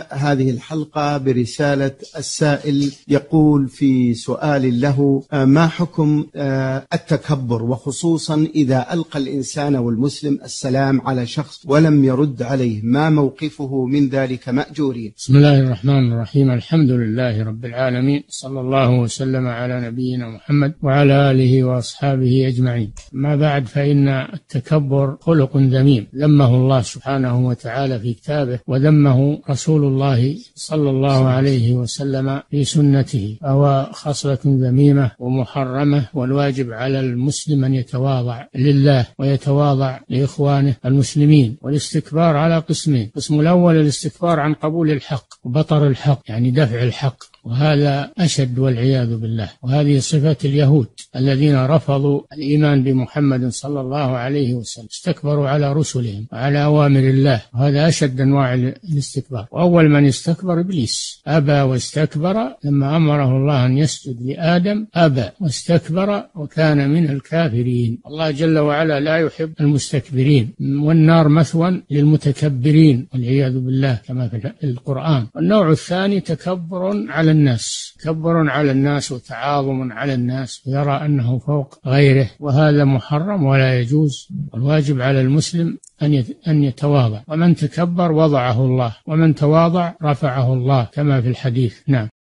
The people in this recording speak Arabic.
هذه الحلقة برسالة السائل يقول في سؤال له: ما حكم التكبر، وخصوصا إذا ألقى الإنسان والمسلم السلام على شخص ولم يرد عليه، ما موقفه من ذلك مأجورين؟ بسم الله الرحمن الرحيم. الحمد لله رب العالمين، صلى الله وسلم على نبينا محمد وعلى آله وأصحابه أجمعين. ما بعد، فإن التكبر خلق ذميم ذمه الله سبحانه وتعالى في كتابه، وذمه رسول الله صلى الله عليه وسلم في سنته، فهو خصلة ذميمة ومحرمة. والواجب على المسلم أن يتواضع لله ويتواضع لإخوانه المسلمين. والاستكبار على قسمين: القسم الأول الاستكبار عن قبول الحق وبطر الحق، يعني دفع الحق، وهذا أشد والعياذ بالله. وهذه صفة اليهود الذين رفضوا الإيمان بمحمد صلى الله عليه وسلم، استكبروا على رسلهم وعلى أوامر الله، وهذا أشد أنواع الاستكبار. وأول من استكبر إبليس، أبى واستكبر لما أمره الله أن يسجد لآدم، أبى واستكبر وكان من الكافرين. الله جل وعلا لا يحب المستكبرين، والنار مثوى للمتكبرين والعياذ بالله كما في القرآن. والنوع الثاني تكبر على الناس، تكبر على الناس وتعاظم على الناس، يرى أنه فوق غيره، وهذا محرم ولا يجوز. والواجب على المسلم أن يتواضع، ومن تكبر وضعه الله، ومن تواضع رفعه الله كما في الحديث. نعم.